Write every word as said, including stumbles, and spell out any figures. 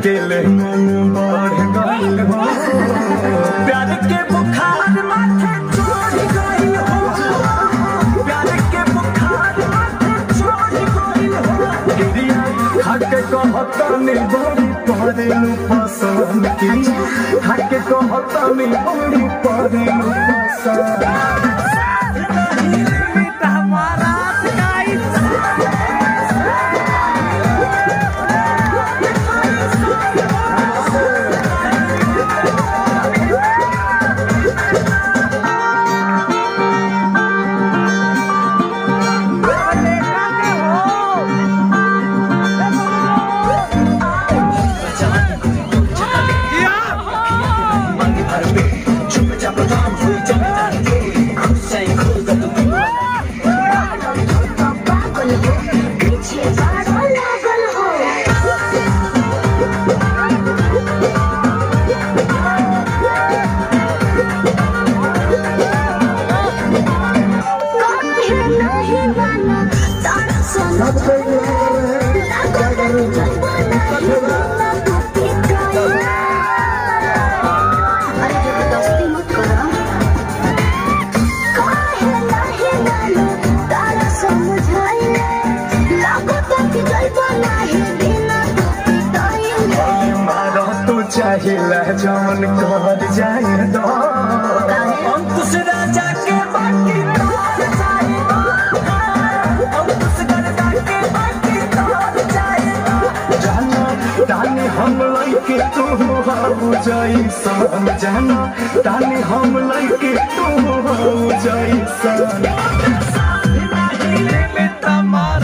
दिल मन बढ़ गइल हो, प्यार के बुखार माथे चढ़ गइल हो, प्यार के बुखार माथे चढ़ गइल हो। गिरिया खाके कहतनी बड़ी परेलू पसंद की, खाके कहतनी बड़ी परेलू पसंद। चाहिला जवन कर जाए दो, अंकुश राजा के बाटी तोड़ जाए दो, अंकुश राजा के बाटी तोड़ जाए दो। जाना तानी हम लइके तू हो जाई सन, जाना तानी हम लइके तू हो जाई सन।